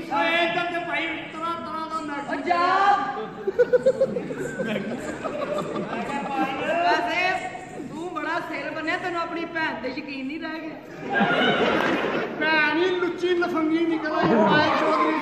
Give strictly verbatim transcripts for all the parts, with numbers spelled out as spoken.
ਸਵੇਰ ਤੇ ਭਾਈ ਤਰ੍ਹਾਂ ਤਰ੍ਹਾਂ ਦਾ ਨੱਟ ਪੰਜਾਬ ਵੈਸੇ ਤੂੰ ਬੜਾ ਸਿਰ ਬਣਿਆ ਤੈਨੂੰ ਆਪਣੀ ਭੈਣ ਤੇ ਯਕੀਨ ਨਹੀਂ ਰਹਿ ਗਿਆ ਭੈਣ ਹੀ ਲੁੱਚੀ ਲਫੰਗੀ ਨਿਕਲ ਆਈ ਪਾਇਲ ਚੌਧਰੀ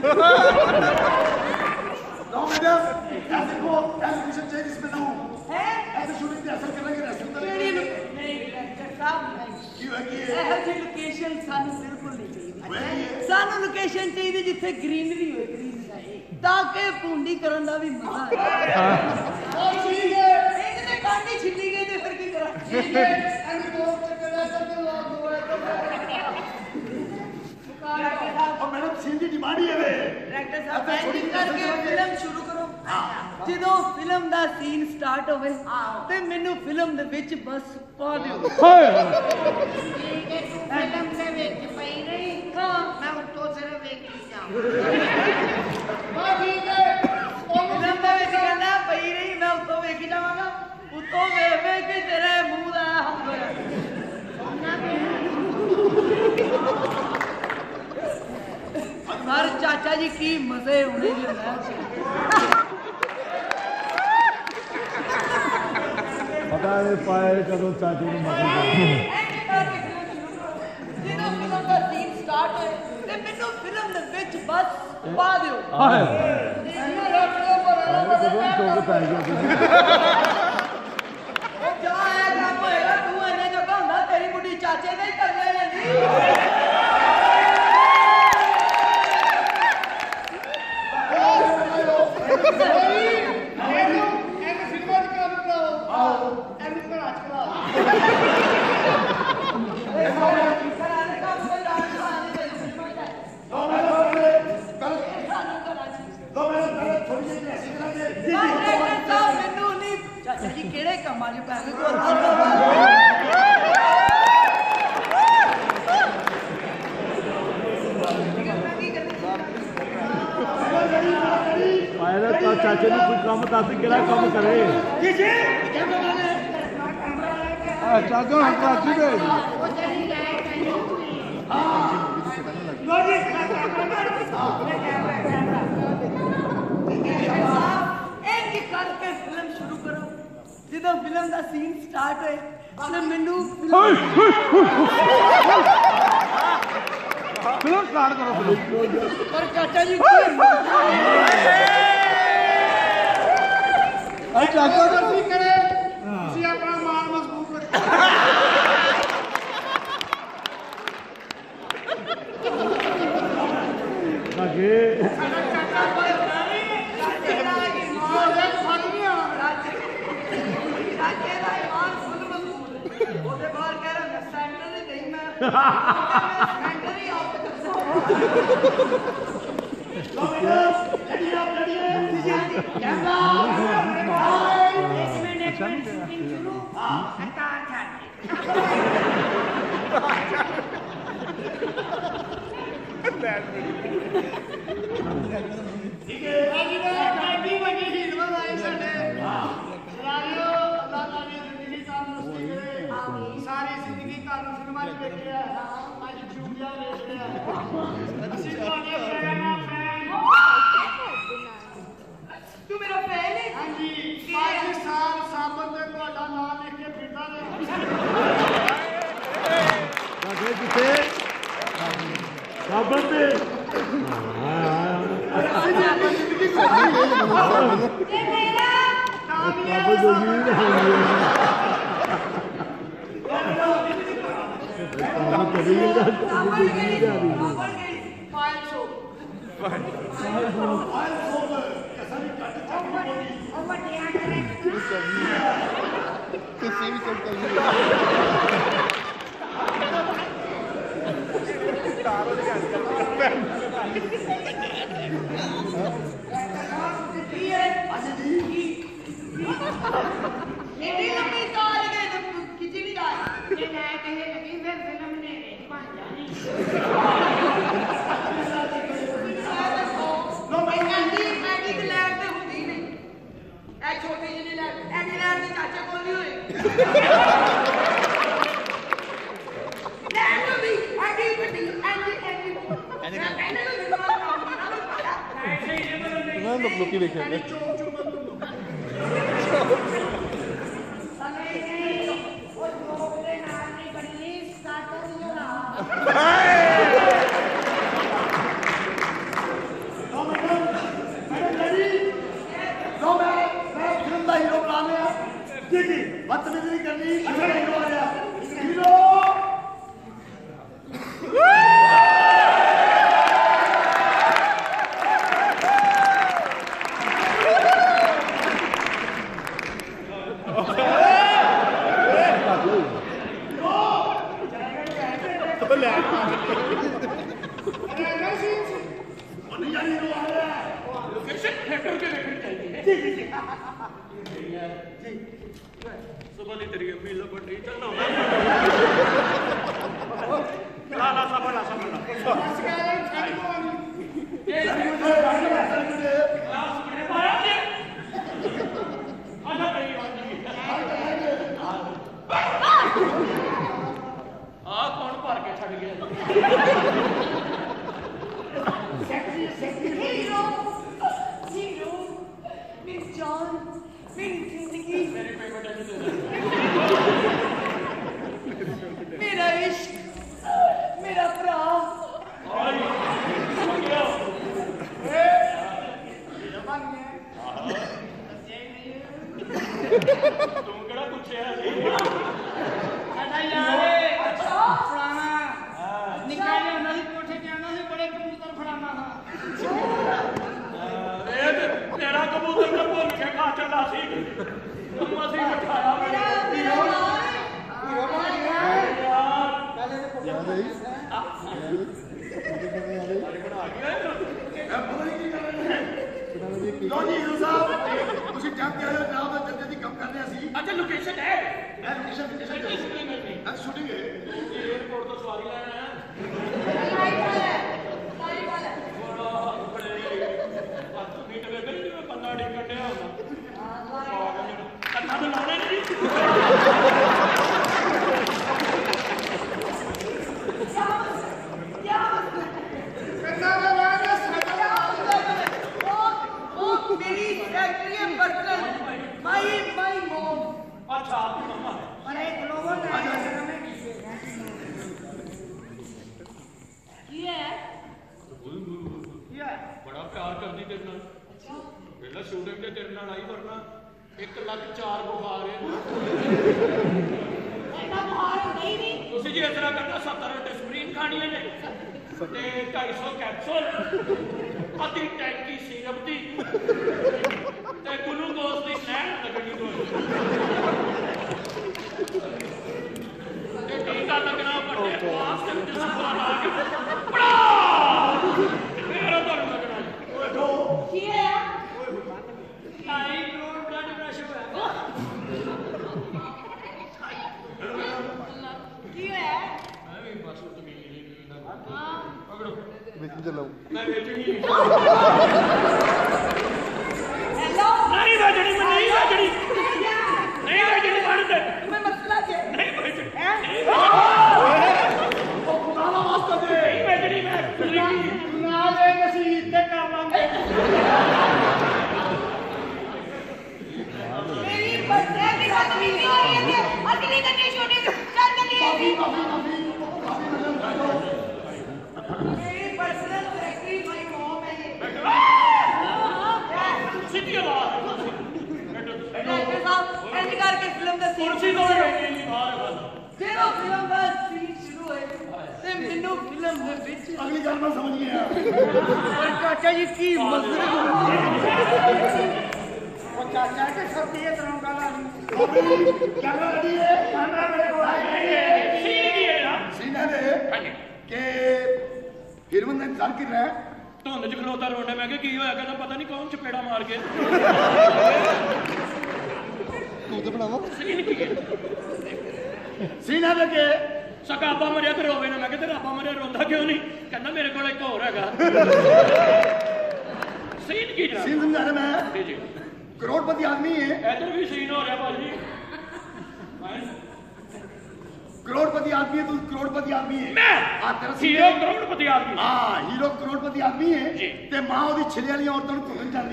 लो मैडम ऐसे को एजुकेशन चाहिए इसमें ना हो है ऐसे शूटिंग पे असर करेंगे ऐसे ਕਿਹੜੀ ਨਹੀਂ ਡਾਕਟਰ ਸਾਹਿਬ क्यों है कि ਇਹੋ ਜਿਹੀ ਲੋਕੇਸ਼ਨ ਸਾਨੂੰ ਬਿਲਕੁਲ ਨਹੀਂ ਚਾਹੀਦੀ ਸਾਨੂੰ ਲੋਕੇਸ਼ਨ ਚਾਹੀਦੀ ਜਿੱਥੇ ਗ੍ਰੀਨਰੀ ਹੋਵੇ ਗ੍ਰੀਨਰੀ ਤਾਂ ਕਿ ਪੂੰਡੀ ਕਰਨ ਦਾ ਵੀ ਮਜ਼ਾ ਆਏ ਉਹ ਠੀਕ ਹੈ ਇਹਦੇ ਕਾਂਡੀ ਛਿੱਲੀ ਗਈ ਤੇ ਫਿਰ ਕੀ ਕਰਾਂ ਠੀਕ ਹੈ ਐਂਡ ਦੋ ਚੱਕਰ ਲੈ ਸਕਦੇ ਲੋਕ ਦੋਏ और मैडम सीन की डिमांड ही है वे ਡਾਇਰੈਕਟਰ ਸਾਹਿਬ ਐਂਡਿੰਗ ਕਰਕੇ ਫਿਲਮ ਸ਼ੁਰੂ ਕਰੋ ਜਦੋਂ ਫਿਲਮ ਦਾ ਸੀਨ ਸਟਾਰਟ ਹੋਵੇ ਤੇ ਮੈਨੂੰ ਫਿਲਮ ਦੇ ਵਿੱਚ ਬਸ ਪਾ ਦਿਓ ਠੀਕ ਹੈ ਤੂੰ ਫਿਲਮ ਦੇ ਵਿੱਚ ਪਈ ਰਹੀ ਹਾਂ ਮੈਂ ਉੱਤੋਂ ਸਿਰਫ ਵੇਖੀ ਜਾਵਾਂ ਹਾਂ ਠੀਕ ਹੈ ਫਿਲਮ ਦੇ ਵਿੱਚ ਕਹਿੰਦਾ ਪਈ ਰਹੀ ਮੈਂ ਉੱਤੋਂ ਵੇਖੀ ਜਾਵਾਂਗਾ ਉੱਤੋਂ ਵੇਖ ਵੇਖ ਕੇ ਤੇਰੇ ਮੂੰਹ ਦਾ ਹੱਥ ਹੋਇਆ हर चाचा जी की मजे होने जो है पता है पाए कदों चाची ने मजे ਜਦੋਂ ਫਿਲਮ ਦਾ ਸੀਨ ਸਟਾਰਟ ਹੋਏ ਤੇ ਮੈਨੂੰ ਫਿਲਮ ਦੇ ਵਿੱਚ ਬਸ ਪਾ ਦਿਓ हाय ਇਹਨਾਂ ਰੱਖੋ ਬਣਾ कदों चौक पै गया ਉਹ ਜਾ ਆਇਆ ਕੰਮ ਹੋਏਗਾ ਤੂੰ ਇਹਨੇ ਜਗ੍ਹਾ ਹੁੰਦਾ ਤੇਰੀ ਬੁੱਢੀ ਚਾਚੇ ਦੇ ਹੀ ਕਰਨੇ ਲੈਂਦੀ चाचा जी केड़े कम्मा च पै गए पाए तो चाचे ने कोई काम दस केड़ा काम करे चाचा चाची दे करके फिल्म शुरू करो ਜਦੋਂ ਫਿਲਮ ਦਾ ਸੀਨ ਸਟਾਰਟ ਹੋਏ ਤੇ ਮੈਨੂੰ फिल्म स्टार्ट करो ਪਰ ਚਾਚਾ ਜੀ अरे चाचा ਕੀ ਕਰੇ ਤੁਸੀਂ ਆਪਣਾ ਮਾਲ ਮਜ਼ਬੂਤ ਰੱਖੋ आगे ਸਾਡਾ ਚਾਚਾ ਕੋਈ ਚਾਚੇ ਦਾ ਕੀ ਮਾਲ ਹੈ ਫੜ ਨਹੀਂ ਆ ਚਾਚੇ ਦਾ ਇਮਾਨ ਫੁੱਲ ਮਜ਼ਬੂਤ ਉਹਦੇ ਬਾਹਰ ਕਹਿ ਰਿਹਾ ਸੈਂਟਰ ਨਹੀਂ ਗਈ ਮੈਂ ਸੈਂਟਰ ਹੀ ਆਪ ਠੀਕ ਹੈ ਅੱਜ ਦਾ ਕਾਢੀ ਵਗੀ ਹੀਰ ਬਣਾਈ ਸਾਡੇ ਸਲਾਰਿਓ ਅੱਲਾਹ ਤਾਲਾ ਦੀ ਜ਼ਿੰਦਗੀ ਤੰਦਰੁਸਤੀ ਕਰੇ ਸਾਰੀ ਜ਼ਿੰਦਗੀ ਤੁਹਾਨੂੰ ਫਿਲਮਾਂ 'ਚ ਵੇਖਿਆ ਅੱਜ ਜੂਲੀਆ ਵੇਖ ਰਿਹਾ ਅਸੀਂ ਤੁਹਾਡੇ ਫੈਨ ਆ ਫੈਨ ਤੂੰ ਮੇਰਾ ਫੈਨ ਹੈ ਹਾਂਜੀ ਪੰਜ ਸਾਲ ਸਾਬਤ ਤੇ ਤੁਹਾਡਾ ਨਾਮ ਲਿਖ ਕੇ ਫਿਰਦਾ ਰਿਹਾ आगे किसे साबन पे ਇਹ ਮੇਰਾ साबन जो भी नहीं काम करेगा ਆਪਣ ਗਈ ਆਪਣ ਗਈ ਫਾਈਲ ਸ਼ੋ ਉਹ ਵੱਡਿਆ ਕਰੇ ਇਹਦੀ ਲੰਮੀ ਤਾਰ ਗਈ ਤੇ ਕਿਤੇ ਨਹੀਂ ਜਾ ਜੇ ਲੈ ਕੇ ਲੱਗੀ ਫਿਰ ਫਿਲਮ ਨੇ ਬਣ ਜਾਣੀ ਲੋ ਮੈਂ ਐਂਡੀ ਐਂਡੀ ਦੀ ਲੈਬ ਤੇ ਹੁੰਦੀ ਨਹੀਂ ਇਹ ਛੋਟੀ ਜਿਹੀ ਲੈਬ ਐਂਡੀ ਲੈਬ ਦੇ ਚਾਚੇ ਕੋਲ ਨਹੀਂ ਹੋਏ ਲੈਬ ਵੀ ਐਂਡੀ ਵੱਡੀ ਐਂਡੀ ਐਂਡੀ ਮੈਂ ਕਹਿੰਦਾ ਮੈਨੂੰ ਨੂੰ ਲੋਕ ਲੋਕੀ ਵੇਖਿਆ ਕਹਿੰਦੀ ਚੋਕ ਚੁੱਕ ਨੂੰ ਨਹੀਂ ਨਹੀਂ ਉਹ ਲੋਕ ਦੇ ਨਾਲ ਨਹੀਂ ਬਣੀ ਸਟਾਰਟਰ ਹੀ ਲਾ no madam madam ready no मैं मैं फिल्म का हीरो बना लिया जी जी बदतमीजी नहीं करनी फिल्म हीरो आ गया हीरो नहीं यार हीरो आ गया ਲੋਕੇਸ਼ਨ ਥੀਏਟਰ ਕੇ ਵੇਖਣੀ ਚਾਹੀਦੀ ਹੈ जी जी जी ਸੁਬਹ ਦੀ ਤੇਰੀ ਅੰਮੀ ਲੱਭਣੀ ਚੱਲਣਾ ਲਾ ਲਾ ਸਭਲਾ ਸਭਲਾ ਆ ਕੌਣ ਭਰ ਕੇ ਛੱਡ ਗਿਆ ਹੀਰੋ ਹੀਰੋ ਮੇਰੀ ਜਾਨ ਮੇਰੀ ਜ਼ਿੰਦਗੀ ਮੇਰੀ ਪੇਮੈਂਟ ਨਹੀਂ ਦੇ ਮੇਰਾ ਇਸ਼ਕ ਮੇਰਾ ਭਰਾ ਤੂੰ ਕਿਹੜਾ ਪੁੱਛਿਆ ਸੀ ਸਾਡਾ ਯਾਰ ਫਲਾਣਾ ਨਿੱਕਾ ਜਿਹਾ ਹੁੰਦਾ ਸੀ ਕੋਠੇ ਤੇ ਆਉਂਦਾ ਸੀ ਬੜੇ ਕਬੂਤਰ ਫੜਾਉਂਦਾ ਸੀ ਇਹ ਤੇ ਤੇਰਾ ਕਬੂਤਰ ਤਾਂ ਭੁੱਲ ਕੇ ਖਾ ਚੱਲਾ ਸੀ ਤੂੰ ਅਸੀਂ ਬਿਠਾਇਆ ਮੇਰਾ ਮੇਰੇ ਮੇਰਾ ਯਾਰ लो जी हीरो साहब ਤੁਸੀਂ ਜਾਂਦੇ ਆਏ ਹੋ ਜਨਾਬ ਦਾ ਜੱਦੇ ਦੀ ਕੰਮ ਕਰਦੇ ਅਸੀਂ ਅੱਛਾ ਲੋਕੇਸ਼ਨ ਹੈ ਇਹ ਲੋਕੇਸ਼ਨ ਲੋਕੇਸ਼ਨ ਅੱਜ ਸ਼ੂਟਿੰਗ ਹੈ 에어ਪੋਰਟ ਤੋਂ ਸਵਾਰੀ ਲੈਣ ਆਇਆ ਲਾਈਟ ਵਾਲਾ ਲਾਈਟ ਵਾਲਾ ਬੜਾ ਬੜੇ ਪੱਤ ਮੀਟ ਵੇ ਗਈ ਜਿਵੇਂ ਪੰਨਾ ਡੀ ਕੱਢਿਆ ਹੁੰਦਾ ਕੰਨਾਂ ਤੋਂ ਲਾਉਣੇ ਨਹੀਂ ਕੰਨਾਂ ਦਾ ਲਾਣਾ ਸਾਡਾ ਉਹ ਮੇਰੀ ਫੈਕਟਰੀ ਹੈ ਬਰਗਰ ਮਾਈ ਮਾਈ ਮੋਮ ਅੱਛਾ ਆਪਕੀ ਮੰਮਾ ਹੈ ਬੜੇ ਗਲੋਬਲ ਨਾਈਟ में ਕੀ ਹੈ ਕੀ ਹੈ ਬੜਾ ਪਿਆਰ ਕਰਦੀ ਤੇਰੇ ਨਾਲ ਪਹਿਲਾਂ ਸ਼ੂਟਿੰਗ ਤੇ ਤੇਰੇ ਨਾਲ ਆਈ ਵਰਨਾ ਇੱਕ ਲੱਖ ਚਾਰ ਬੁਖਾਰ ਹੈ ਇੰਨਾ ਬੁਖਾਰ ਨਹੀਂ ਨਹੀਂ ਤੁਸੀਂ ਜੇ ਇਸ ਤਰ੍ਹਾਂ ਕਰਨਾ ਸੱਤਰ ਡਿਸਪਰੀਨ ਖਾਣੀਆਂ ਨੇ ਤੇ ਢਾਈ ਸੌ ਕੈਪਸੂਲ ਅੱਧੀ ਟੈਂਕੀ ਸੀਰਪ ਦੀ ਤੇ ਗਲੂਕੋਜ਼ ਦੀ ਲੈਣ ਲੱਗਣੀ ਤੁਹਾਨੂੰ ਤੇ ਟੀਕਾ ਲੱਗਣਾ ਵੱਡੇ ਪਾਸ ਤੇ ਜਿਸਪਾ ਲਾ ਕੇ ਬੜਾ ਫੇਰ ਤੁਹਾਨੂੰ ਲੱਗਣਾ ਕੀ ਹੈ ਢਾਈ ਕਰੋੜ ਬਲੱਡ ਪ੍ਰੈਸ਼ਰ ਹੋਇਆ ਕੀ ਹੋਇਆ ਮੈਂ ਵੀ ਬਸ ਤਮੀਜ਼ ਨਹੀਂ ਹਾਂ ਪਕੜੋ ਵਿੱਚ ਚਲਾਓ ਮੈਂ ਵੇਚਣੀ ਨਹੀਂ ਹੈਲੋ ਨਹੀਂ ਵੇਚਣੀ ਮੈਂ ਨਹੀਂ ਵੇਚਣੀ ਨਹੀਂ ਵੇਚਣੀ ਬੰਦ ਦੇ ਮੈਂ ਮਸਲਾ ਕੀ ਹੈ ਨਹੀਂ ਵੇਚਣੀ ਹੈ ਨਹੀਂ ਖੁਦਾ ਦਾ ਵਾਸਤਾ ਦੇ ਵੇਚਣੀ ਮੈਂ ਨਾ ਦੇ ਨਸੀਬ ਤੇ ਕਰ ਲਾਂਗੇ ਮੇਰੀ ਬੱਚੇ ਦੀ ਗੱਡੀ ਨਹੀਂ ਹੋ ਰਹੀ ਹੈ ਅਗਲੀ ਗੱਡੀ ਸ਼ੂਟਿੰਗ ਚੱਲ ਚੱਲੀ ਹੈ ਜੀ ਮੇਰੀ ਪਰਸਨਲ ਫੈਕਟਰੀ ਮਾਈ ਮੋਮ ਹੈ ਇਹ ਸਿੱਧੀ ਆਵਾਜ਼ ਡਾਕਟਰ ਸਾਹਿਬ ਇੰਜ ਕਰਕੇ ਫਿਲਮ ਦਾ ਸੀਨ ਕੁਰਸੀ ਤੋਂ ਵੇਚਣੀ ਨਹੀਂ ਬਾਹਰ ਬਸ ਜਦੋਂ ਫਿਲਮ ਦਾ ਸੀਨ ਸ਼ੁਰੂ ਹੋਏ ਤੇ ਮੈਨੂੰ ਫਿਲਮ ਦੇ ਵਿੱਚ ਅਗਲੀ ਗੱਲ ਮੈਂ ਸਮਝ ਗਿਆ ਪਰ ਚਾਚਾ ਜੀ ਕੀ ਮਜ਼ੇ ਉਹ ਚਾਚਾ ਕੇ ਸਬਜ਼ੀ ਇਹ ਤਰ੍ਹਾਂ ਗੱਲ ਆ ਕੈਮਰਾ ਰੈਡੀ ਹੈ ਕੈਮਰਾ ਮੇਰੇ ਕੋਲ ਆ ਗਿਆ ਸੀਨ ਕੀ ਹੈ ਨਾ ਸੀਨਾ ਦੇ ਹਾਂਜੀ ਕਿ ਹੀਰੋਇਨ ਦਾ ਇੰਤਜ਼ਾਰ ਕਰ ਰਿਹਾ ਹੈ ਧੁੰਦ ਚ ਖਲੋਤਾ ਰੋਂਡਾ ਮੈਂ ਕਿਹਾ ਕੀ ਹੋਇਆ ਕਹਿੰਦਾ ਪਤਾ ਨਹੀਂ ਕੌਣ ਚਪੇੜਾ ਮਾਰ ਕੇ ਤੂੰ ਤੇ ਬਣਾਵਾ ਸੀਨ ਕੀ ਹੈ ਸੀਨਾ ਦੇ ਕੇ ਸਕਾਬਾ ਮਰਿਆ ਤੇ ਰੋਵੇ ਨਾ ਮੈਂ ਕਿਹਾ ਤੇਰਾ ਆਪਾ ਮਰਿਆ ਰੋਂਦਾ ਕਿਉਂ ਨਹੀਂ ਕਹਿੰਦਾ ਮੇਰੇ ਕੋਲ ਇੱਕ ਹੋਰ ਹੈਗਾ ਸੀਨ ਕੀ ਜਨਾਬ ਸੀਨ ਸਮਝਾ ਰਿਹਾ ਮੈਂ ਜੀ ਜੀ ਕਰੋੜਪਤੀ ਆਦਮੀ ਹੈ ਇੱਧਰ ਵੀ ਸੀਨ ਹੋ ਰਿਹਾ ਭਾਜੀ करोड़पति आदमी है, तू करोड़पति आदमी है। मैं हाँ, तेरा हीरो करोड़पति आदमी। हाँ, हीरो करोड़पति आदमी है जी। ते मां ओदी छिले वाली औरतां नूं भुलन जांदी।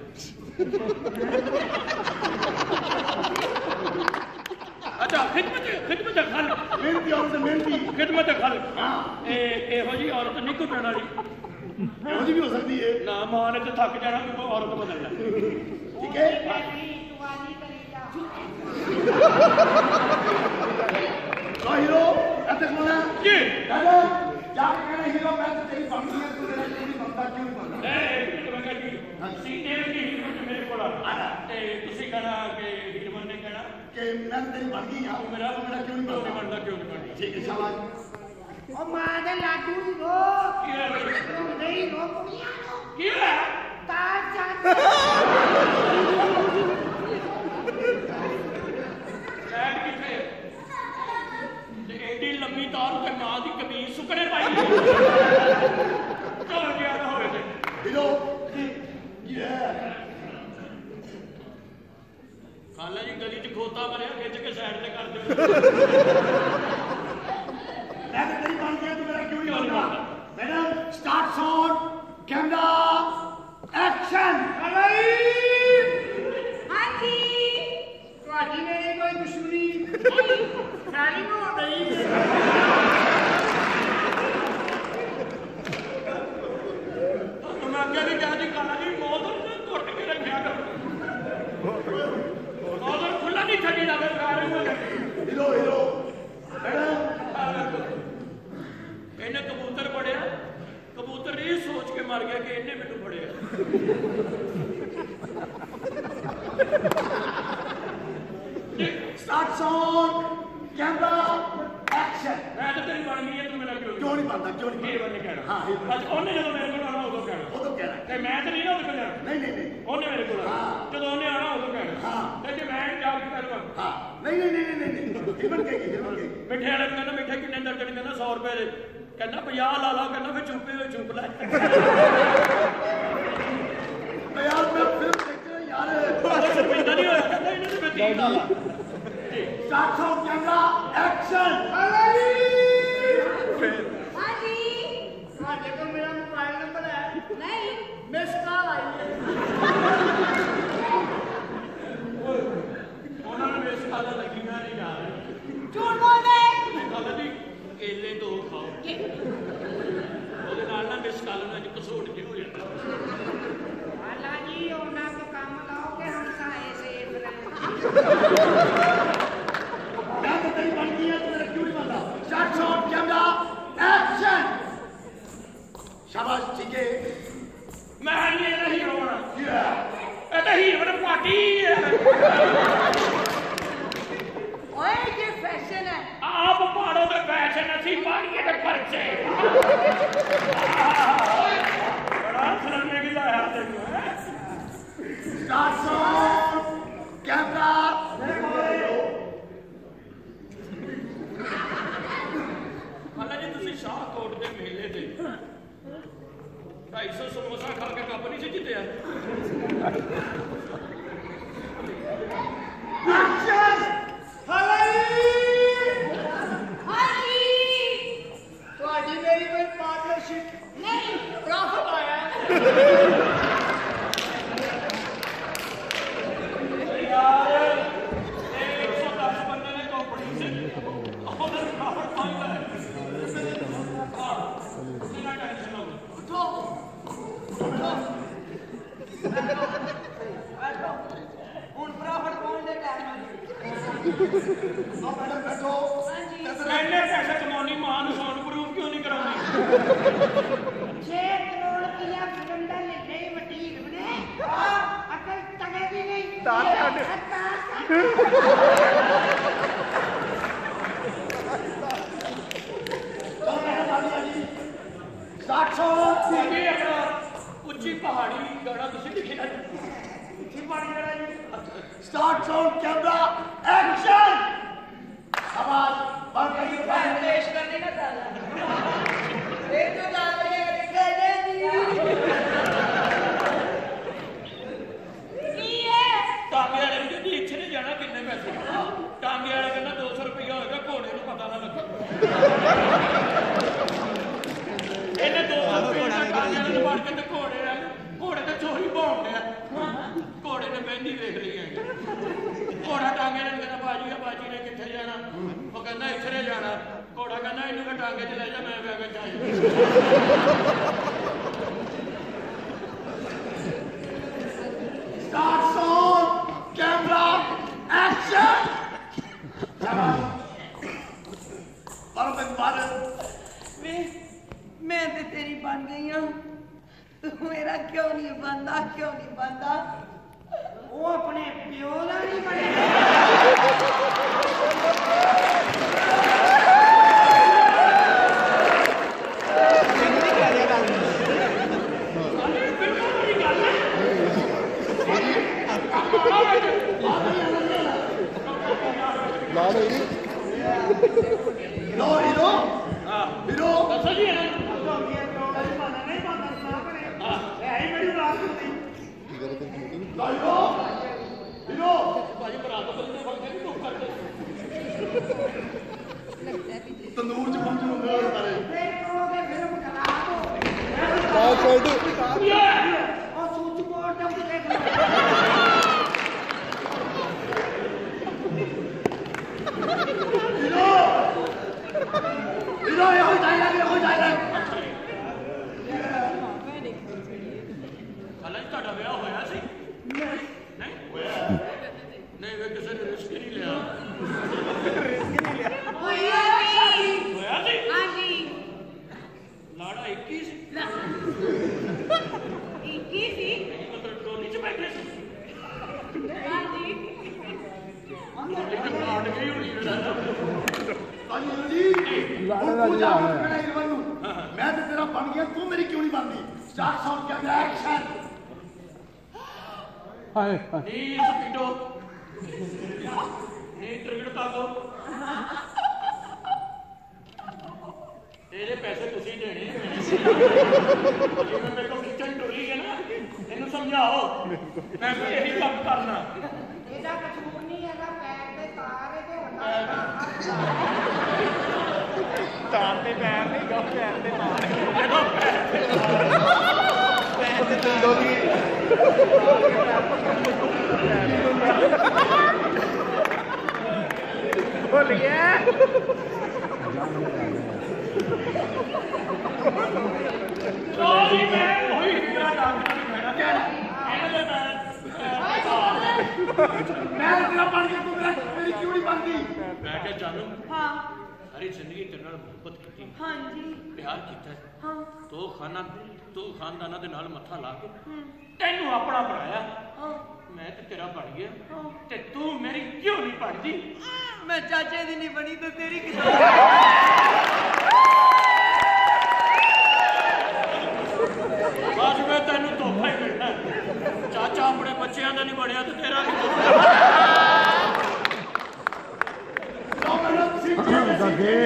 अच्छा खिदमत खिदमत खल मेहनती औरत मेहनती खिदमत खल हाँ ए एहो जी औरत नहीं घुटण वाली ਇਹੋ ਜਿਹੀ ਵੀ ਹੋ ਸਕਦੀ ਹੈ। ना मां ने तो थक जाना कि औरत बदल ले ठीक है तो हीरो ऐसे सुना जी दादा जाके कहना हीरो मैं तो तेरी बनती है, तू मेरा क्यों नहीं बनता, क्यों नहीं बनता? ए तुम्हें जी सीने की हीरो मेरे को आना ते तुसी कहना कि हीरो ने कहना कि मैं तो तेरी बन गई हां, मेरा तू मेरा क्यों नहीं क्यों नहीं बनता? बनता क्यों नहीं बनता ठीक है शाबाश। ओ मां दे लाडू ही रो की है नहीं रो कुड़िया रो की है तार चांद शायद किथे ते एडी लंबी तार ते मां दी कमीज सुकने पाई चलो क्या ना होवे ते हीरो ये खाला जी गली च खोता मरिया खिंच के साइड ते कर दो मैं तो तेरी बन गया, तू मेरा क्यों नहीं बनता? Madam start sound camera action. हाँ जी ਤੁਹਾਡੀ ਮੇਰੀ ਕੋਈ ਦੁਸ਼ਮਣੀ ਫੈਲਿੰਗ ਹੋ ਗਈ तो मैं क्या नहीं कहती खाला जी मौसम ने घुट के रखा कर मौसम खुला नहीं छड़ी ना फिर सारे हो गए हीरो हीरो मैडम इन्हें कबूतर पड़िया कबूतर ये सोच के मर गया कि इन्हें मैनू पड़िया स्टार्ट साउंड कैमरा एक्शन। मैं तो तेरी बन गई है तू मेरा क्यों क्यों नहीं बनता, क्यों नहीं हीरो बनता? ने कहना हाँ हीरो अच्छा उन्हें जो मेरे को आना उदो कहना वो तो कह रहा है। ते मैं तो नहीं ना उदो कहना नहीं नहीं नहीं ਉਹਨੇ ਮੇਰੇ ਕੋਲ ਹਾਂ। ਜਦੋਂ ਉਹਨੇ ਆਣਾ ਉਦੋਂ ਕਹਿਣਾ ਹਾਂ। ਤੇ ਜੇ ਮੈਂ ਜਾ ਕੇ ਕਰਵਾ हाँ नहीं नहीं नहीं नहीं नहीं हिरन कहेगी हिरन कहेगी। ਮਿੱਠੇ ਵਾਲੇ ਨੂੰ ਕਹਿੰਦਾ ਮਿੱਠੇ ਕਿੰਨੇ ਦਰਜਨ ਕਹਿੰਦਾ ਸੌ ਰੁਪਏ ਦੇ ਕਹਿੰਦਾ ਪੰਜਾਹ ਲਾ ਲਾ ਕਹਿੰਦਾ ਫਿਰ ਚੁੱਪੇ ਹੋਏ ਚੁੱਪ ਲੈ तो यार मैं फिल्म देख रहा यार। ਸਰਪਿੰਦਾ ਨਹੀਂ ਹੋਇਆ ਕਹਿੰਦਾ ਇਹਨਾਂ ਦੇ ਵਿੱਚ ਲਾ ਲਾ स्टार्ट साउंड कैमरा एक्शन। हाँ जी ਤੁਹਾਡੇ ਕੋਲ ਮੇਰਾ ਮੋਬਾਈਲ ਨੰਬਰ ਹੈ ਨਹੀਂ ਮਿਸ ਕਾਲ ਆਈ ਹੈ ਉਹਨਾਂ ਨੂੰ ਇਸ ਗੱਲ ਲੱਗੀਆਂ ਨਹੀਂ ਯਾਰ ਝੂਠ ਬੋਲਦੇ ਗੱਲ ਦੀ ਕੇਲੇ ਦੋ ਖਾਓ ਉਹਦੇ ਨਾਲ ਨਾ ਮਿਸ ਕਾਲ ਨੂੰ ਅੱਜ ਕਸੋਟ ਜਿਹਾ ਹੋ ਜਾਂਦਾ ਵਾਲਾ ਜੀ ਉਹਨਾਂ ਤੋਂ ਕੰਮ ਲਾਓ ਕਿ ਹਮ ਸਾਏ ਸੇਫ ਰਹੇ मैं तो तेरी बन गई है, तू मेरा क्यों नहीं बनता? Start sound camera action. शाबाश ठीक है। ਮੈਂ ਨਹੀਂ ਇਹਦਾ ਹੀਰੋ ਬਣਾ Yeah। ਇਹ ਤਾਂ ਹੀਰੋ ਨੇ ਪਾਟੀ ਹੈ ਓਏ ਜੇ ਫੈਸ਼ਨ ਹੈ ਆਪ ਪਾੜੋ ਤੇ ਫੈਸ਼ਨ ਅਸੀਂ ਪਾੜੀਏ ਤੇ ਖਰਚੇ ਬੜਾ ਸਰਨੇ ਕੀ ਲਾਇਆ ਤੈਨੂੰ ਹੈਂ? स्टार्ट साउंड कैमरा ਹਾਲਾ ਜੀ ਤੁਸੀਂ ਸ਼ਾਹਕੋਟ ਦੇ ਮੇਲੇ ਤੇ ਢਾਈ ਸੌ ਸਮੋਸਾ ਖਾ ਕੇ ਕੱਪ ਨਹੀਂ ਸੀ ਜਿੱਤਿਆ एक्शन। ਹਾਂਜੀ ਤੁਹਾਡੀ ਮੇਰੀ ਕੋਈ ਪਾਰਟਨਰਸ਼ਿਪ ਨਹੀਂ ਪ੍ਰੋਫਿਟ ਆਇਆ ਯਾਰ ਇਹ ਇੱਕ ਸੌ ਦਸ ਬੰਦੇ ਨੇ ਕੰਪਨੀ ਸੀ ਉਹਦਾ ਪ੍ਰੋਫਿਟ ਪਾਉਂਦਾ ਹੈ ਹਾਂ ਤੁਸੀਂ ਨਾ ਟੈਨਸ਼ਨ ਲਓ ਹੁਣ ਪ੍ਰੋਫਿਟ ਪਾਉਣ ਦੇ ਟਾਈਮ ਆ तो मैडम बैठो। ਮੈਨੇ ਪੈਸੇ ਕਮਾਉਣੀ ਮਾਂ ਨੂੰ ਸੌਣ ਪ੍ਰੂਫ ਕਿਉਂ ਨਹੀਂ ਕਰਾਉਂਦੀ ਛੇ ਕਰੋੜ ਰੁਪਇਆ ਫਿਲਮ ਦਾ ਲੈਣੇ ਵਟੀਰ ਬਣੇ ਅਕਲ ਤਗੇ ਵੀ ਨਹੀਂ ਤਾਰ ਕੱਢ स्टार्ट साउंड ਅੱਗੇ ਆਪਣਾ ਉੱਚੀ ਪਹਾੜੀ ਗਾਣਾ ਤੁਸੀਂ ਲਿਖਿਆ ਉੱਚੀ ਪਹਾੜੀ ਗਾਣਾ ਜੀ स्टार्ट साउंड कैमरा एक्शन। शाबाश बंद कर दो। ਪੇਸ਼ ਕਰਨੀ ਨਾ ਚਾਹਦਾ ਇਹ ਤੋਂ ਲਾ ਰਹੇ ਕਦੇ ਦੀ ਕੀ ਹੈ ਟਾਂਗੇ ਵਾਲੇ ਨੂੰ ਜੀ ਇੱਥੇ ਨਹੀਂ ਜਾਣਾ ਕਿੰਨੇ ਪੈਸੇ ਟਾਂਗੇ ਵਾਲੇ ਕਹਿੰਦਾ ਦੋ ਸੌ ਰੁਪਇਆ ਹੋਏਗਾ ਘੋੜੇ ਨੂੰ ਪਤਾ ਨਾ ਲੱਗੇ ਕਰਕੇ ਤੇ ਘੋੜੇ ਆ ਘੋੜੇ ਤੇ ਚੋਰੀ ਪਾਉਂਦੇ ਆ ਘੋੜੇ ਨੇ ਮਹਿੰਦੀ ਵੇਖ ਲਈ ਹੈ ਘੋੜਾ ਟਾਂਗੇ ਨੇ ਕਹਿੰਦਾ ਬਾਜੀ ਆ ਬਾਜੀ ਨੇ ਕਿੱਥੇ ਜਾਣਾ ਉਹ ਕਹਿੰਦਾ ਇੱਥੇ ਜਾਣਾ ਘੋੜਾ ਕਹਿੰਦਾ ਇਹਨੂੰ ਮੈਂ ਟਾਂਗੇ 'ਚ ਲੈ ਜਾ ਮੈਂ ਬੈਗ 'ਚ ਆਇਆ Start song, camera, action! Parvin Bharat. ਵੇ ਮੈਂ ਤੇ ਤੇਰੀ ਬਣ ਗਈ ਆ ਤੂੰ ਮੇਰਾ ਕਿਉਂ ਨਹੀਂ ਬਣਦਾ ਕਿਉਂ ਨਹੀਂ ਬਣਦਾ ਉਹ ਆਪਣੇ ਪਿਓ ਦਾ ਨਹੀਂ ਬਣਿਆ ਲਾ ਲਈ Hero, hero, hero. ਦੱਸੋ ਜੀ ਇਹਨਾਂ ਨੂੰ ਕੀ ਕਰ ਤੇ No, hero, hero. ਭਾਜੀ ਭਰਾ ਤੋਂ ਬੰਦੇ ਬੰਦੇ ਨਹੀਂ ਧੁੱਪ ਕਰਦੇ ਤੰਦੂਰ ਚ ਪਹੁੰਚੇ ਹੁੰਦੇ ਆ ਸਾਰੇ ਫਿਰ ਕਹੋਗੇ ਫਿਲਮ ਕਰਾ ਦੋ ਬਾਹਰ ਸਾਈਡ ਉਹ ਸੂਚ ਬੋਰਡ ਤੇ ਉੱਤੇ ਦੇਖ ਹੀਰੋ ਹੀਰੋ ਇਹੋ ਡਾਇਲੌਗ ਇਹੋ ਡਾਇਲੌਗ ਹਾਲਾਂ ਤੁਹਾਡਾ ਵਿਆਹ ਹੋਇਆ ਸੀ ਨਹੀਂ ਹੋਇਆ ਨਹੀਂ ਵੇ ਕਿਸੇ ਨੇ ਰਿਸਕ ਨਹੀਂ ਲਿਆ ਹੋਇਆ ਵੀ ਹੋਇਆ ਸੀ ਹਾਂਜੀ ਲਾੜਾ ਇੱਕੀ ਸੀ ਇੱਕੀ ਸੀ ਮਤਲਬ ਟੋਲੀ 'ਚ ਬੈਠੇ ਸੀ ਹਾਂਜੀ ਇੱਕ ਕਾਟ ਗਈ ਹੋਣੀ ਹਾਂਜੀ ਜੀ ਲਾੜਾ ਦਾ ਜੀ ਆ ਮੈਂ ਤੇ ਤੇਰਾ ਬਣ ਗਿਆ ਤੂੰ ਮੇਰੀ ਕਿਉਂ ਨਹੀਂ ਬਣਦੀ ਸਟਾਰਟ ਸਾਊਂਡ ਕੈਮਰਾ ਐਕਸ਼ਨ ਨੀ ਸਪੀਡੋ ਨੀ ਟ੍ਰਿਗਰ ਤਾਕੋ ਇਹਦੇ ਪੈਸੇ ਤੁਸੀਂ ਦੇਣੇ ਜਿਵੇਂ ਮੇਰੇ ਕੋਲ ਕਿਚਨ ਟੋਲੀ ਹੈ ਨਾ ਇਹਨੂੰ ਸਮਝਾਓ ਮੈਂ ਵੀ ਇਹੀ ਕੰਮ ਕਰਨਾ ਇਹਦਾ ਕਸੂਰ ਨਹੀਂ ਹੈਗਾ ਪੈਰ ਤੇ ਤਾਰ ਹੈ ਤੇ ਵੱਡਾ ਤਾਰ ਤੇ ਪੈਰ ਨਹੀਂ ਗਾ ਪੈਰ ਤੇ ਤਾਰ ਦੇਖੋ ਪੈਰ ਤੇ ਪੈਰ ਤੇ ਟੋਲੀ ਭੁੱਲ ਗਿਆ ਟੋਲੀ ਮੈਂ ਹੋਈ ਮੇਰਾ ਡਾਕਟਰ ਨਹੀਂ ਕਹਿਣਾ ਇਹਨਾਂ ਦੇ ਪੈਰ ਮੈਂ ਤੇ ਤੇਰਾ ਬਣ ਗਿਆ ਤੂੰ ਮੇਰਾ ਮੇਰੀ ਕਿਉਂ ਨਹੀਂ ਬਣਦੀ ਮੈਂ ਕਿਹਾ ਜਾਨੂ ਹਾਂ ਸਾਰੀ ਜ਼ਿੰਦਗੀ ਤੇਰੇ ਨਾਲ ਮੁਹੱਬਤ ਕੀਤੀ ਹਾਂਜੀ ਪਿਆਰ ਕੀਤਾ ਹਾਂ ਤੋ ਖਾਨਾ ਤੂੰ ਖਾਨਦਾਨਾਂ ਦੇ ਨਾਲ ਮੱਥਾ ਲਾ ਕੇ ਤੈਨੂੰ ਆਪਣਾ ਬਣਾਇਆ ਹਾਂ ਮੈਂ ਤੇ ਤੇਰਾ ਬਣ ਗਿਆ ਤੇ ਤੂੰ ਮੇਰੀ ਕਿਉਂ ਨਹੀਂ ਬਣਦੀ ਮੈਂ ਚਾਚੇ ਦੀ ਨਹੀਂ ਬਣੀ ਤੇ ਤੇਰੀ ਕਿੱਥੇ ਬਾਅਦ ਵਿੱਚ ਤੈਨੂੰ ਧੋਖਾ ਹੀ ਮਿਲਣਾ ਚਾਚਾ ਆਪਣੇ ਬੱਚਿਆਂ ਦਾ ਨਹੀਂ ਬਣਿਆ ਤੇ ਤੇਰਾ ਨਹੀਂ ਲਓ ਮੈਡਮ ਸਿੰਘ ਜੀ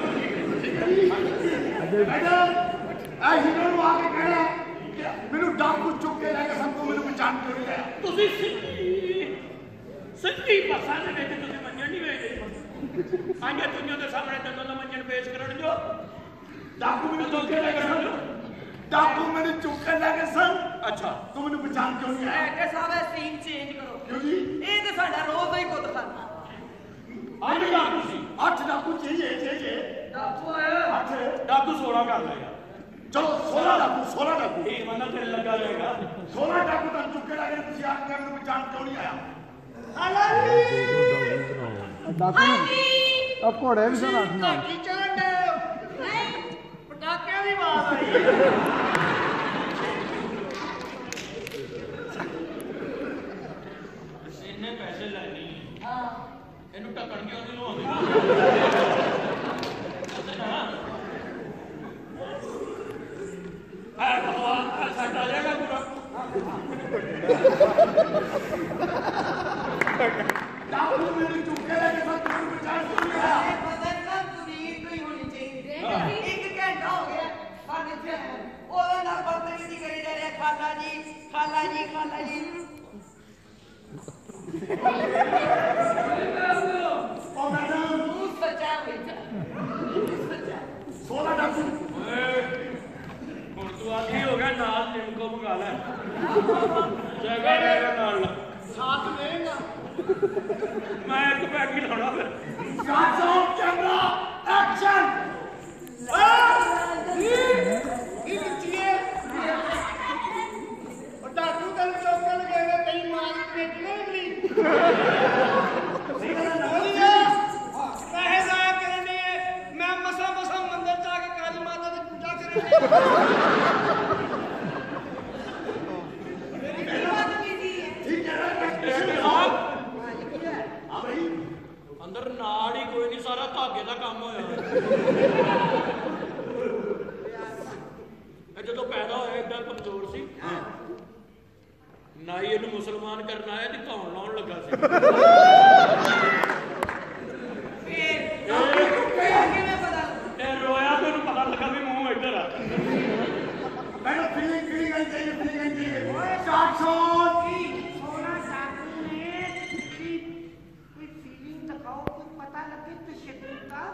ਮੈਡਮ ਆ ਹੀਰੋ ਨੂੰ ਆ ਕੇ ਕਹਿਣਾ ਕਿ ਮੈਨੂੰ ਡਾਕੂ ਚੁੱਕ ਕੇ ਲੈ ਕੇ ਸਭ ਤੋਂ ਮੈਨੂੰ ਪਛਾਣ ਕੇ ਨਹੀਂ ਆਇਆ ਤੁਸੀਂ ਸਿੱਧੀ ਸਿੱਧੀ ਬੱਸਾਂ ਦੇ ਵਿੱਚ ਤੁਸੀਂ ਮੰਜਣ ਨਹੀਂ ਵੇਚਦੇ ਆਂਗੇ ਦੁਨੀਆ ਦੇ ਸਾਹਮਣੇ ਤੈਨੂੰ ਨਾ ਮੰਜਣ ਪੇਸ਼ ਕਰਨ ਜੋ ਡਾਕੂ ਮੈਨੂੰ ਚੁੱਕ ਕੇ ਲੈ ਕੇ ਸਨ ਡਾਕੂ ਮੈਨੂੰ ਚੁੱਕ ਕੇ ਲੈ ਕੇ ਸਨ ਅੱਛਾ ਤੂੰ ਮੈਨੂੰ ਪਛਾਣ ਕਿਉਂ ਨਹੀਂ ਆਇਆ ਐਡੇ ਸਾਹਿਬ ਸੀਨ ਚੇਂਜ ਕਰੋ ਕਿਉਂ ਜੀ ਇਹ ਤੇ ਸਾਡਾ ਰੋਜ਼ ਦਾ ਹੀ ਕੁੱਤ ਖਾਨਾ ਅੱਠ ਡਾਕੂ ਸੀ ਅੱਠ ਡਾਕੂ ਚਾਹੀਏ ਚਾਹੀਏ ਡਾਕੂ ਆਇਆ ਅੱਠ ਡਾਕੂ ਸੋਲਾਂ ਕਰ ਲਏਗਾ ਚਲੋ ਸੋਲਾਂ ਡਾਕੂ ਸੋਲਾਂ ਡਾਕੂ ਇਹ ਬੰਦਾ ਤੇਰੇ ਲੱਗਾ ਰਹੇਗਾ ਸੋਲਾਂ ਡਾਕੂ ਤਾਂ ਚੁੱਕ ਕੇ ਲੈ ਕੇ ਤੁਸੀਂ ਆਪ ਕੇ ਮੈਨੂੰ ਪਛਾਣ ਕਿਉਂ ਨਹੀਂ ਆਇਆ ਹਾਂਜੀ ਆ ਘੋੜੇ ਵੀ ਸੁਣਾ ਸੁਣਾ ਕਾਕੀ ਚੜ੍ਹਨ ਨਹੀਂ ਪਟਾਕਿਆਂ ਦੀ ਆਵਾਜ਼ ਆਈ ਇੰਨੇ ਪੈਸੇ ਲੈ ਨਹੀਂ ਹਾਂ ਇਹਨੂੰ ਟੱਕਣ ਕਿਉਂ ਨਹੀਂ ਲਵਾਉਂਦੇ ਆ ਭਗਵਾਨ ਆ ਸਾਡਾ ਜਾਏਗਾ ਪੂਰਾ ਡਾਕੂ ਮੈਨੂੰ ਚੁੱਕ ਕੇ ਲੈ ਕੇ ਸਨ ਮੈਨੂੰ ਪਛਾਣ ਕਿਉਂ ਨਹੀਂ ਆਇਆ ਇਹ ਬਦਨ ਨਾ ਤੁਰੀਦ ਤੋਂ ਹੀ ਹੋਣੀ ਚਾਹੀਦੀ ਇੱਕ ਘੰਟਾ ਹੋ ਗਿਆ ਸਾਡੇ ਤੇ ਉਹਦੇ ਨਾਲ ਬਦਤਮੀਜ਼ੀ ਕਰੀ ਜਾ ਰਿਹਾ ਖਾਲਾ ਜੀ ਖਾਲਾ ਜੀ ਖਾਲਾ ਜੀ ਉਹ ਮੈਡਮ ਤੂੰ ਸੱਚਾ ਬੇਟਾ ਸੋਲਾਂ ਡਾਕੂ ਓਏ ਹੁਣ ਤੂੰ ਆਦੀ ਹੋ ਗਿਆ ਨਾਲ ਲਾ ਲੈ ਜਗਾ ਮੇਰੇ ਨਾਲ ਸਾਥ ਦੇਗਾ ਮੈਂ ਇੱਕ ਪੈਗ ਹੀ ਲਾਉਣਾ ਫਿਰ Shots on camera, action! ਇਹ ਕਿੱਥੇ ਉਹ ਡਾਕੂ ਤੈਨੂੰ ਚੌਕਣ ਗਏ ਨੇ ਤੇਰੀ ਮਾਂ ਦੀ ਵੇਚ ਨਹੀਂ ਪੈਸੇ ਜ਼ਾਇਆ ਕਰਨ ਦੀ ਮੈਂ ਮਸਾ ਮਸਾ ਮੰਦਰ ਜਾ ਕੇ ਕਾਲੀ ਮਾਤਾ ਦੀ ਪੂਜਾ ਅੰਦਰ ਨਾੜ ਹੀ ਕੋਈ ਨਹੀਂ ਸਾਰਾ ਧਾਗੇ ਦਾ ਕੰਮ ਹੋਇਆ ਇਹ ਜਦੋਂ ਪੈਦਾ ਹੋਇਆ ਏਦਾਂ ਕਮਜ਼ੋਰ ਸੀ ਨਾਈ ਇਹਨੂੰ ਮੁਸਲਮਾਨ ਕਰਨ ਆਇਆ ਤੇ ਧੌਣ ਲਾਉਣ ਲੱਗਾ ਸੀ ਇਹ ਰੋਇਆ ਤੇ ਉਹਨੂੰ ਪਤਾ ਲੱਗਾ ਵੀ ਮੂੰਹ ਇੱਧਰ ਆ मैडम फीलिंग फीलिंग आई चाहिए फीलिंग आई चाहिए शॉट्स ऑन सोना साधु ने कोई कोई फीलिंग दिखाओ कुछ पता लगे तो शत्रुता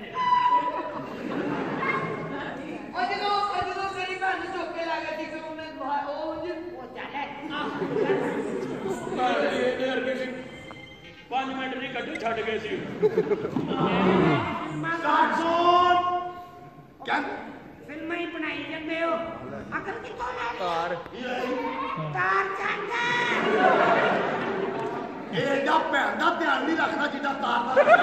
और जो और जो मेरी बहन चौके लगा थी कि मैं ओ जी वो चले ਇਹਦੇ ਵਰਗੇ ਸੀ ਪੰਜ ਮਿੰਟ ਦੀ ਗੱਡੀ ਛੱਡ ਗਏ ਸੀ शॉट्स ऑन क्या फिल्म ही बनाई जाते हो अकल की कौन है तार तार चंदा ਇਹ ਦਾ ਭੈਣ ਦਾ ਧਿਆਨ ਨਹੀਂ ਰੱਖਦਾ ਜਿੱਦਾਂ ਤਾਰ ਦਾ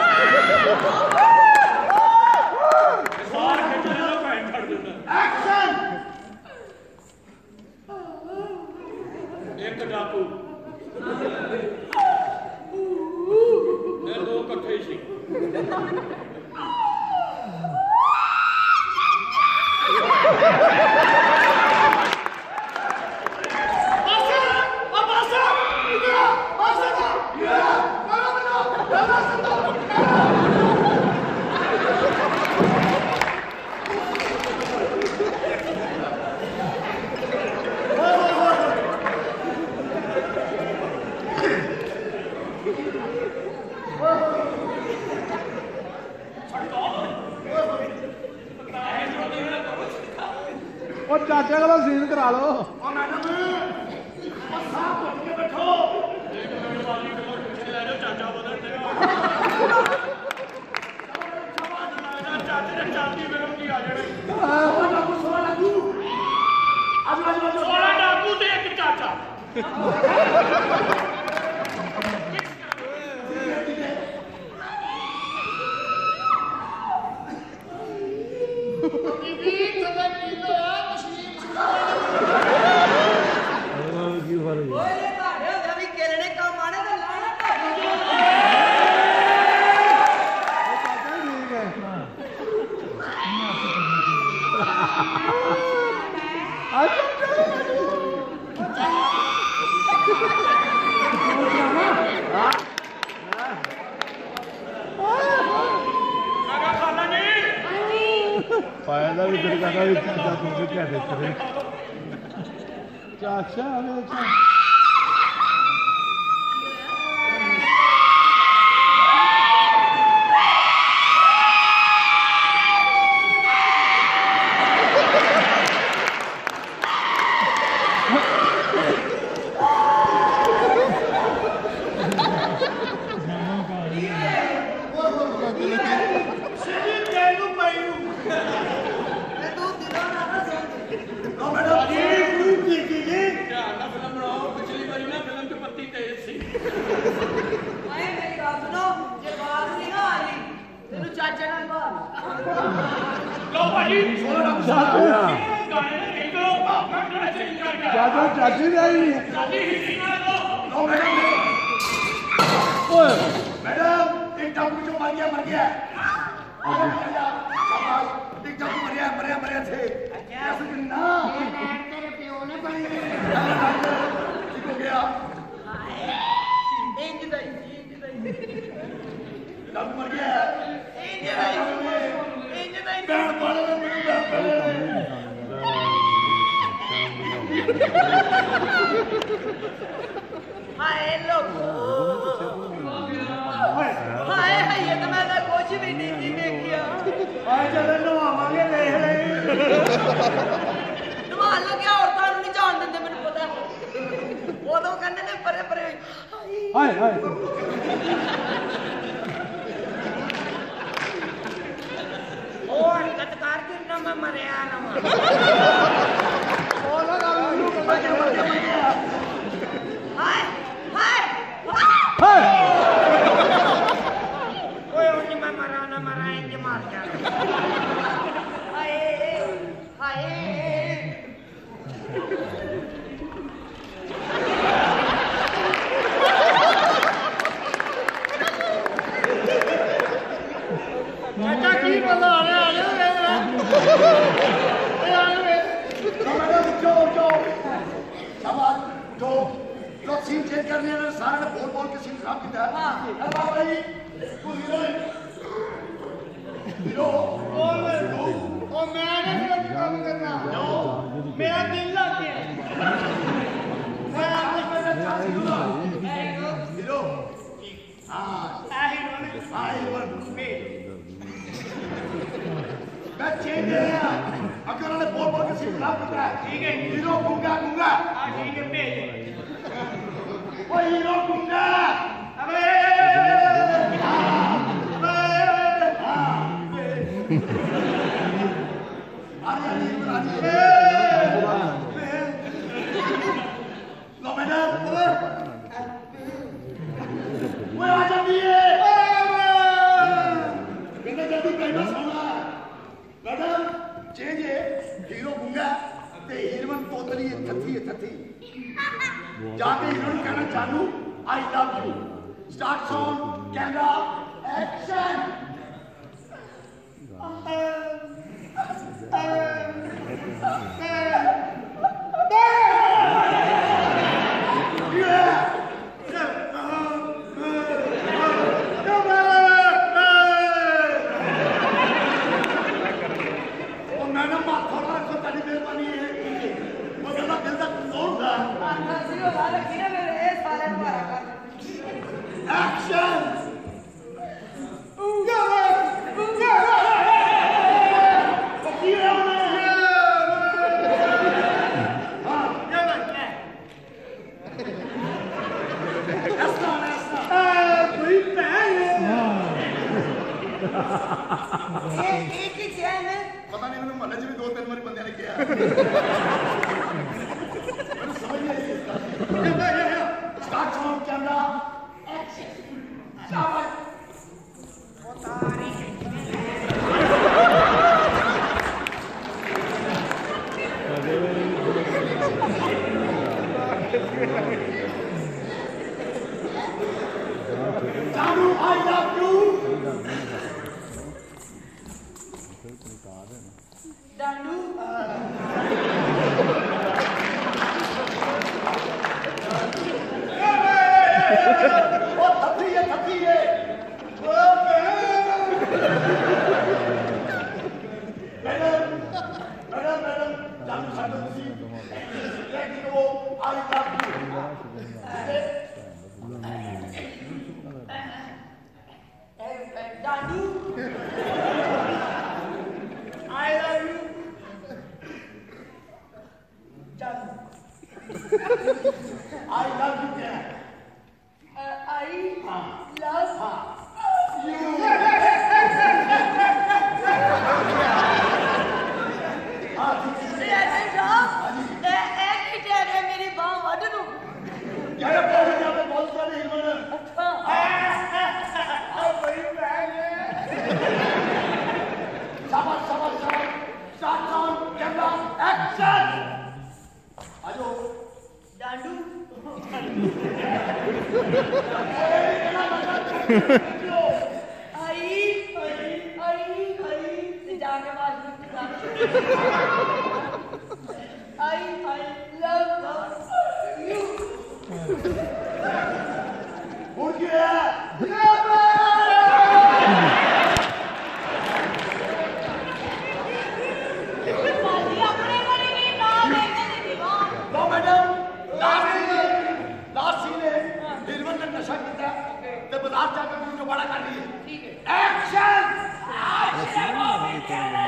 ਸਾਰ ਖਿੱਚਣੇ ਦਾ ਭੈਣ ਛੱਡ ਦਿੰਦਾ ਐਕਸ਼ਨ ਇੱਕ ਡਾਕੂ ਇਹ ਦੋ ਇਕੱਠੇ ਹੀ ਸੀ ਉਹ ਚਾਚੇ ਕੋਲੋਂ ਸੀਨ ਕਰਾ ਲਓ ਉਹ ਮੈਡਮ ਉਹ ਸਾਹ ਧੁੱਪ ਕੇ ਬੈਠੋ ਇੱਕ ਮਿੰਟ ਵਾਲੀ ਕੋਲ ਪਿੱਛੇ ਲੈ ਜਾਓ ਚਾਚਾ ਬਦਲ ਦੇਗਾ ਚਾਚੇ ਨੇ ਚਾਂਦੀ ਵੇਰੋ ਕੀ ਆ ਜਾਣੇ ਸੋਲਾ ਡਾਕੂ ਸੋਲਾ ਡਾਕੂ ਆਜੋ ਆਜੋ ਆਜੋ ਸੋਲਾ ਡਾਕੂ ਤੇ ਇੱਕ ਚਾਚਾ ओए भाड़े हो भी केरने काम आने तो लाना कर ਠੀਕ ਹੈ ਮੈਂ ਖਾਲਾ ਜੀ ਪਾਇਆ ਦਾ ਵੀ ਦਿਲ ਕਰਦਾ ਵੀ ਚਾਚਾ ਤੁਸੀਂ ਕਹਿ ਦੇ ਚਾਚਾ ਆਵੇ ਚਾਚਾ ਲੋ ਮੈਡਮ ਜੀ ਕੀ ਕੀ ਜੀ ਧਿਆਨ ਨਾਲ ਫਿਲਮ ਬਣਾਓ ਪਿਛਲੀ ਵਾਰੀ ਨਾ ਫਿਲਮ 'ਚ ਪੱਤੀ ਤੇਜ਼ ਸੀ आए मेरी बात सुनो जे बात नहीं ना आ रही तेनू चाचा नाल बात ਲਓ ਭਾਜੀ ਚਾਚਾ ਗਾਣੇ ਦੇ ਗੀਤ ਲਓ ਮੈਂ ਕਿਹੜਾ ਚੇਂਜ ਕਰ ਗਿਆ ਚਾਚਾ ਚਾਚੀ ਦਾ ਹੀ ਚਾਚੀ ਹਿੱਸੀ ਨਾਲ ਲਓ ਲੋ ਮੈਡਮ ਓਏ ਮੈਡਮ ਇੱਕ ਡਾਕੂ ਜੋ ਮਰ ਗਿਆ ਮਰ ਗਿਆ ਸ਼ਾਬਾਸ਼ ਇੱਕ ਡਾਕੂ ਮਰਿਆ ਮਰਿਆ ਮਰਿਆ ਥੇ ਐਸਾ ਨਾ तेरे प्यो ने बनी ਠੀਕ ਹੋ ਗਿਆ इंज दा इंज दा ਡਾਕੂ ਮਰ ਗਿਆ इंज दा इंज दा ਭੈਣ ਪਾਲੇ ਨੇ ਮੈਨੂੰ ਭੈਣ ਪਾਲੇ ਨੇ हाय लोगो हाय हाय ये तो मैं तो कुछ भी नहीं थी देखिया ਆਏ ਚੱਲ ਨਵਾਵਾਂਗੇ ਦੇਖ ਲੈ नवा लो क्या औरतां नहीं जान देंदे मैनू उदों कहते ने परे परे हाय हाय ओ हरकत कर के ना मैं मरिया ना हाय हाय हाय ओए उन्नी मैं मरा ना मरा इंज मार जा हाय हाय चाचा की मजा आ रहा है उठो उठो शाबाश उठो जो सीन चेंज करने हैं सारे ने बोल बोल के सीन खराब किया है हां भाई तू हीरो हीरो ओ मैं नहीं काम करना मेरा दिल लग गया मैं आपको अच्छा हीरो हां आई हीरो ने आई वन मी मैं चेंज है अगर उन्होंने बोल बोल के सीन खराब किया है ठीक है हीरो गुंगा गुंगा हां ठीक है भेज ओ हीरो गुंगा अबे लो मैडम वो आ जाती है कहना जल्दी कहना सोना मैडम चेंज है हीरो गुंगा ते हीरोइन तोतली थथी थथी जाके हीरोइन कहना जानू I love you start song camera action Action! पता नहीं मैंने महल्ले में दो तीन बार बंदे ने किया समझ नहीं स्टार्ट साउंड कैमरा एक्शन शाबाश जानू आई लव यू डांडू ओ थपी है थपी है ओ मैडम मैडम मैडम जानू साडो सी लेकिन वो आई लव यू डांडू I love you I love you क्या आई लव यू हाँ मेरी बाह वध दू क्या बोल रहे हैं बोल रहे हैं हिरमन शाबाश शाबाश शाबाश स्टार्ट साउंड कैमरा एक्शन आजो डांडू आई आई आई आई जाके बात आई आई लव यू उड़ गया लो madam last scene last scene है हिरमन ने नशा किया ते बाजार जाकर जो बड़ा कर रही है ठीक है एक्शन